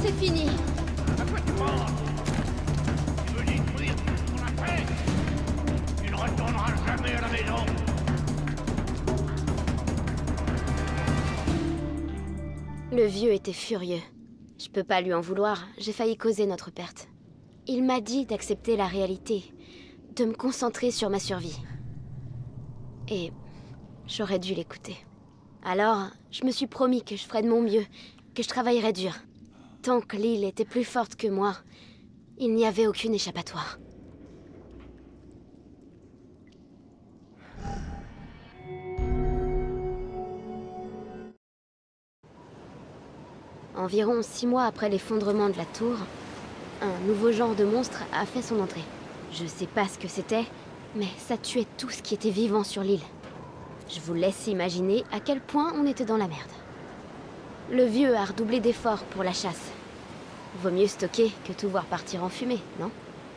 c'est fini. À quoi tu penses? Tu veux détruire tout ce qu'on a fait? Tu ne retourneras jamais à la maison. Le vieux était furieux. Je peux pas lui en vouloir, j'ai failli causer notre perte. Il m'a dit d'accepter la réalité, de me concentrer sur ma survie. Et j'aurais dû l'écouter. Alors, je me suis promis que je ferais de mon mieux, que je travaillerais dur. Tant que l'île était plus forte que moi, il n'y avait aucune échappatoire. Environ 6 mois après l'effondrement de la tour, un nouveau genre de monstre a fait son entrée. Je sais pas ce que c'était, mais ça tuait tout ce qui était vivant sur l'île. Je vous laisse imaginer à quel point on était dans la merde. Le vieux a redoublé d'efforts pour la chasse. Vaut mieux stocker que tout voir partir en fumée, non?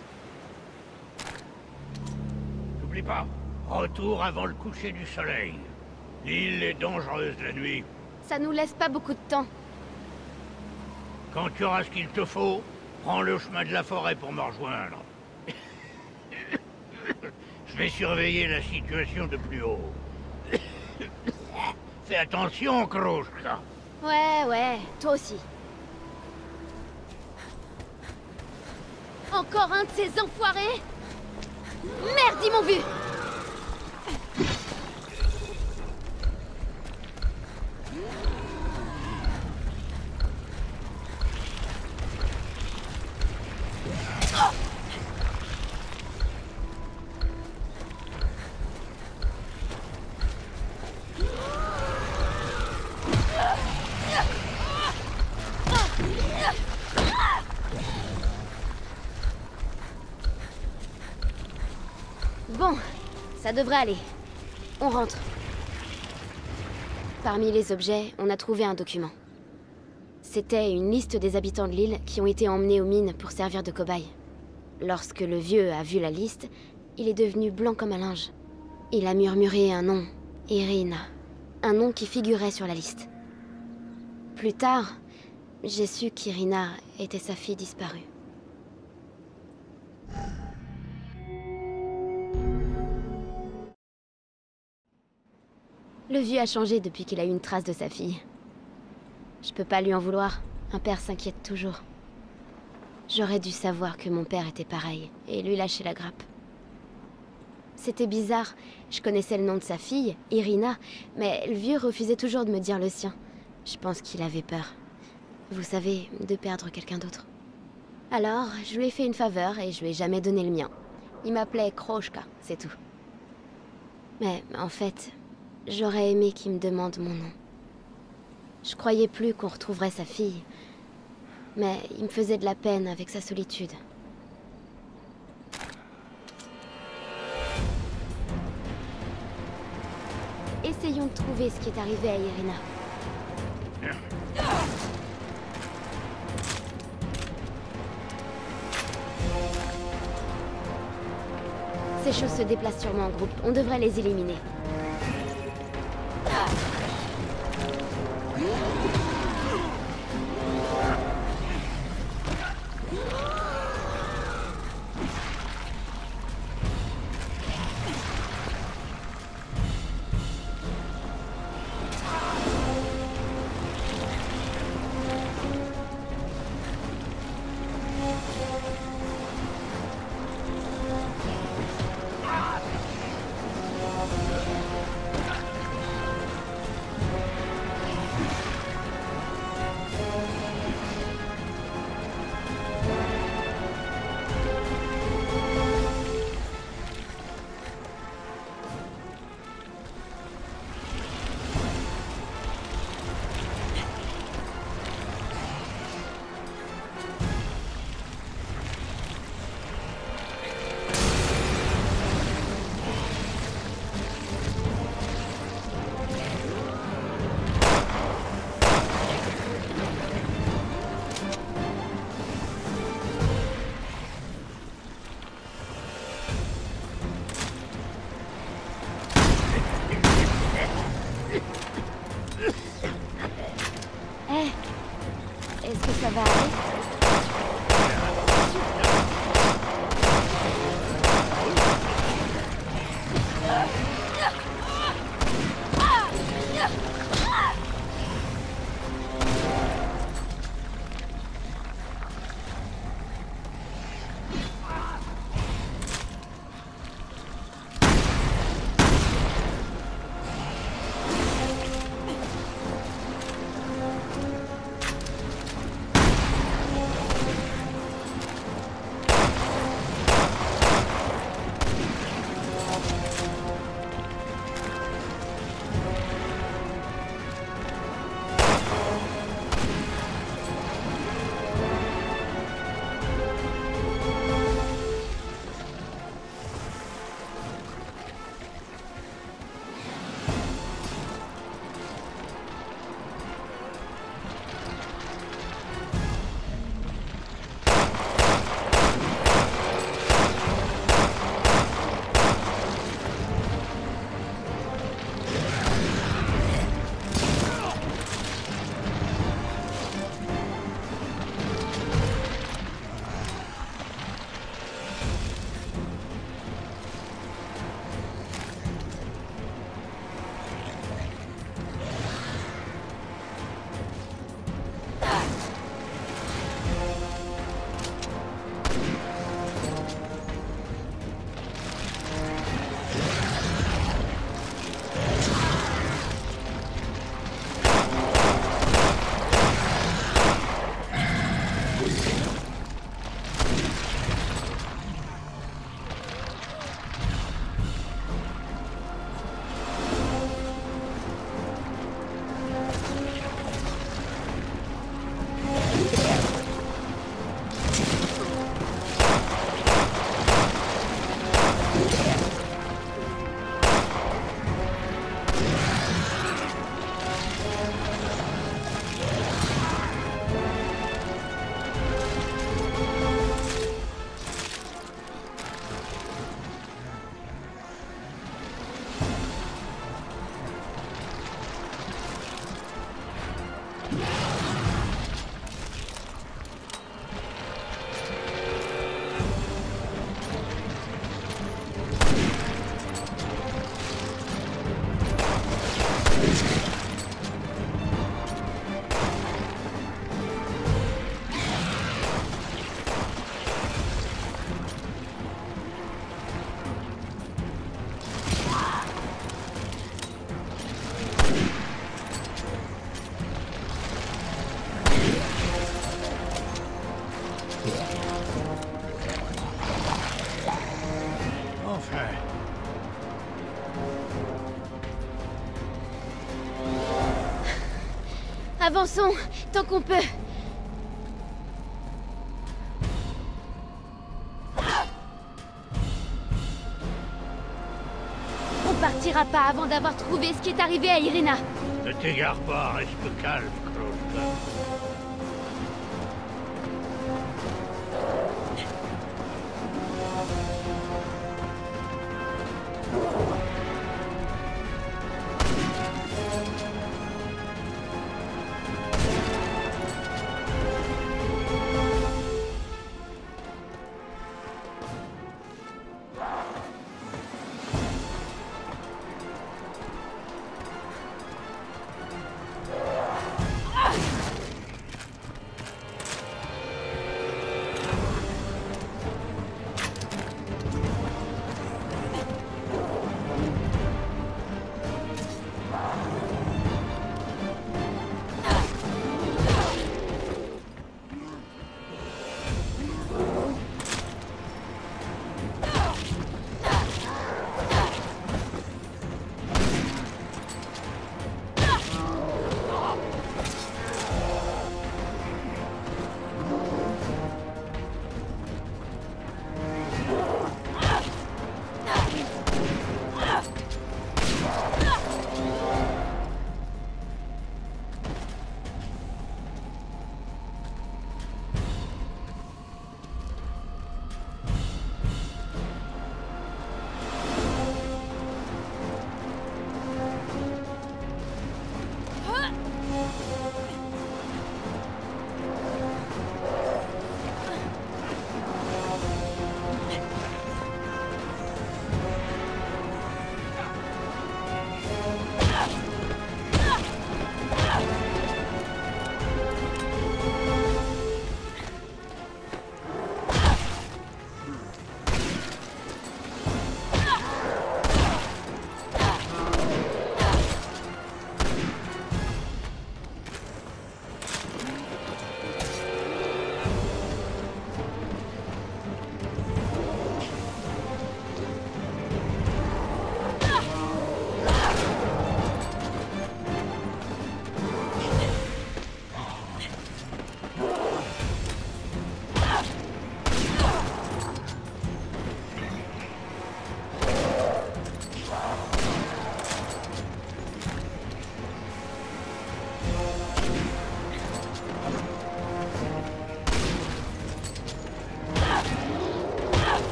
N'oublie pas, retour avant le coucher du soleil. L'île est dangereuse la nuit. Ça nous laisse pas beaucoup de temps. Quand tu auras ce qu'il te faut, prends le chemin de la forêt pour me rejoindre. Je vais surveiller la situation de plus haut. Fais attention, Krushka. Ouais, toi aussi. Encore un de ces enfoirés? Merde, ils m'ont vu! Bon, ça devrait aller. On rentre. Parmi les objets, on a trouvé un document. C'était une liste des habitants de l'île qui ont été emmenés aux mines pour servir de cobayes. Lorsque le vieux a vu la liste, il est devenu blanc comme un linge. Il a murmuré un nom, Irina. Un nom qui figurait sur la liste. Plus tard, j'ai su qu'Irina était sa fille disparue. Le vieux a changé depuis qu'il a eu une trace de sa fille. Je peux pas lui en vouloir, un père s'inquiète toujours. J'aurais dû savoir que mon père était pareil, et lui lâcher la grappe. C'était bizarre, je connaissais le nom de sa fille, Irina, mais le vieux refusait toujours de me dire le sien. Je pense qu'il avait peur. Vous savez, de perdre quelqu'un d'autre. Alors, je lui ai fait une faveur et je lui ai jamais donné le mien. Il m'appelait Krushka, c'est tout. Mais en fait, j'aurais aimé qu'il me demande mon nom. Je croyais plus qu'on retrouverait sa fille, mais il me faisait de la peine avec sa solitude. Essayons de trouver ce qui est arrivé à Irina. Ces choses se déplacent sûrement en groupe, on devrait les éliminer. Avançons, tant qu'on peut. On partira pas avant d'avoir trouvé ce qui est arrivé à Irina. Ne t'égare pas, reste calme, Claude.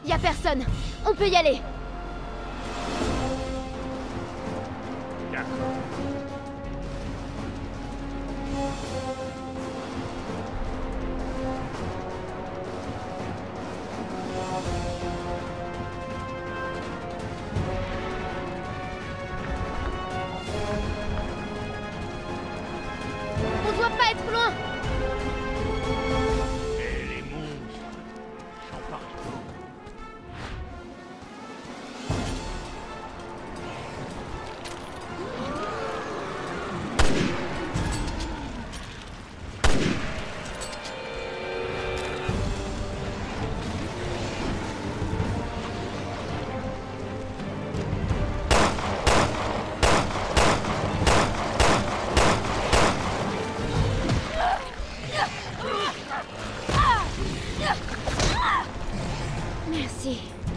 Y a personne. On peut y aller. D'accord. On doit pas être loin. Et les monstres sont partout. Merci.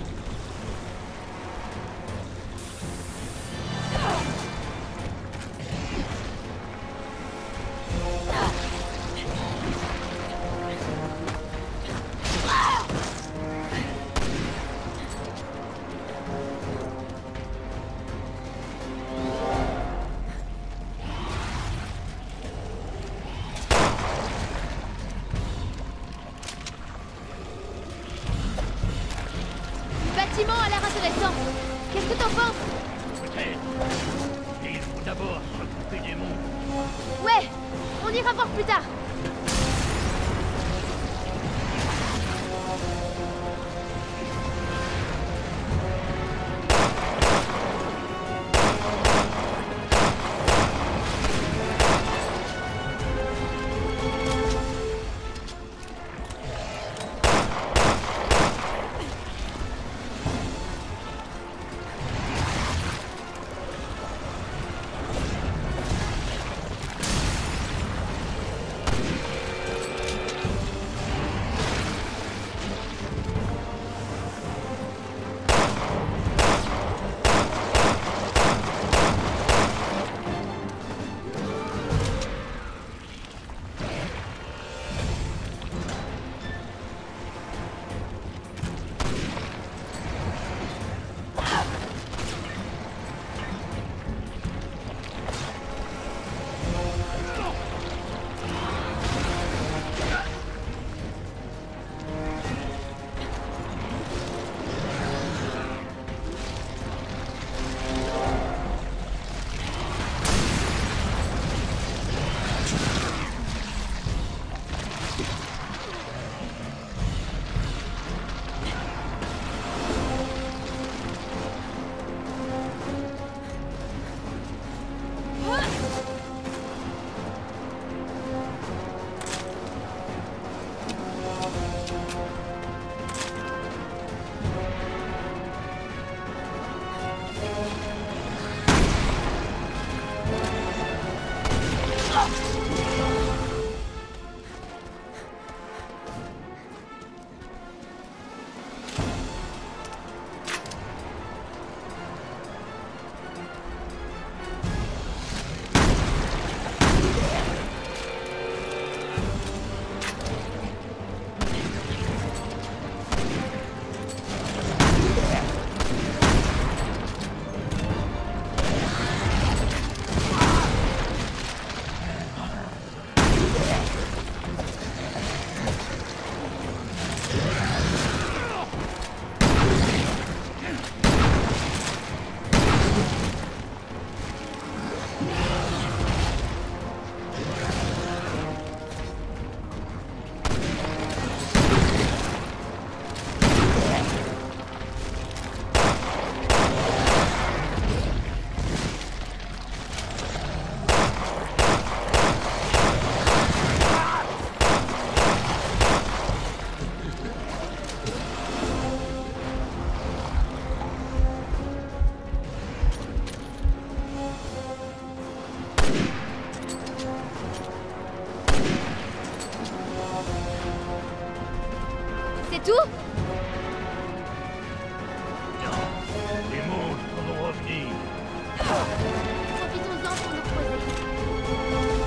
Le bâtiment a l'air intéressant. Qu'est-ce que t'en penses? Peut-être. Mais il faut d'abord s'occuper des monstres. Ouais, on ira voir plus tard. C'est tout? Non, les monstres vont revenir. Profitons-en pour nous reposer.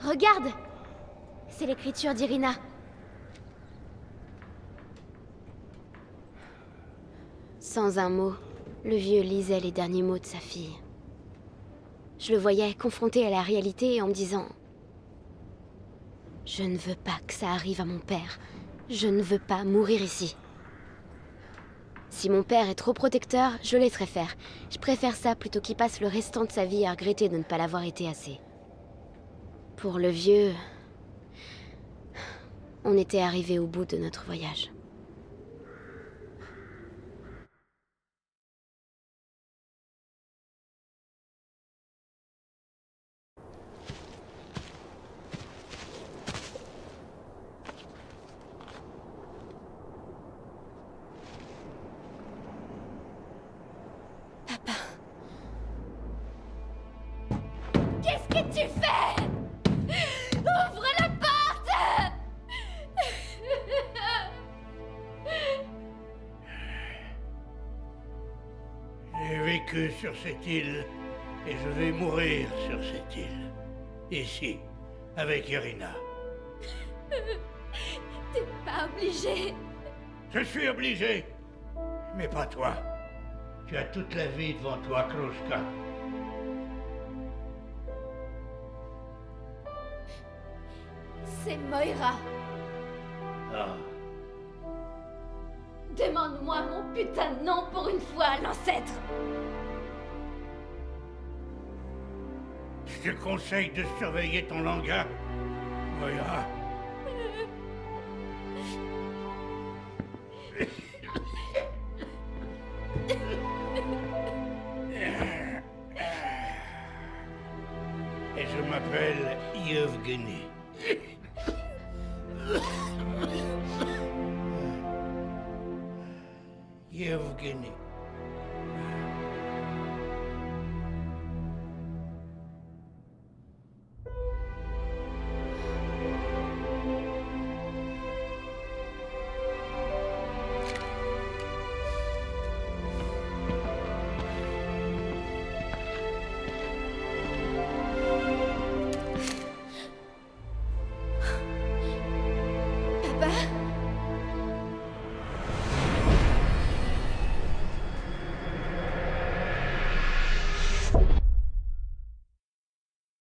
Regarde! C'est l'écriture d'Irina. Sans un mot, le vieux lisait les derniers mots de sa fille. Je le voyais confronté à la réalité en me disant... Je ne veux pas que ça arrive à mon père. Je ne veux pas mourir ici. Si mon père est trop protecteur, je le laisserai faire. Je préfère ça plutôt qu'il passe le restant de sa vie à regretter de ne pas l'avoir été assez. Pour le vieux... On était arrivé au bout de notre voyage. Qu'est-ce que tu fais? Ouvre la porte! J'ai vécu sur cette île, et je vais mourir sur cette île. Ici, avec Irina. T'es pas obligé. Je suis obligé, mais pas toi. Tu as toute la vie devant toi, Kruska. C'est Moira. Ah, Demande-moi mon putain de nom pour une fois, l'ancêtre. je te conseille de surveiller ton langage, Moira. Et je m'appelle Yevgeny.